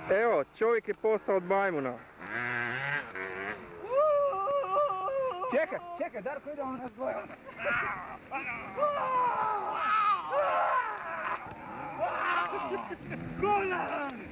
Evo, čovjek je postao od majmuna. Čekaj, Darko, idemo nas dvoje. Golan!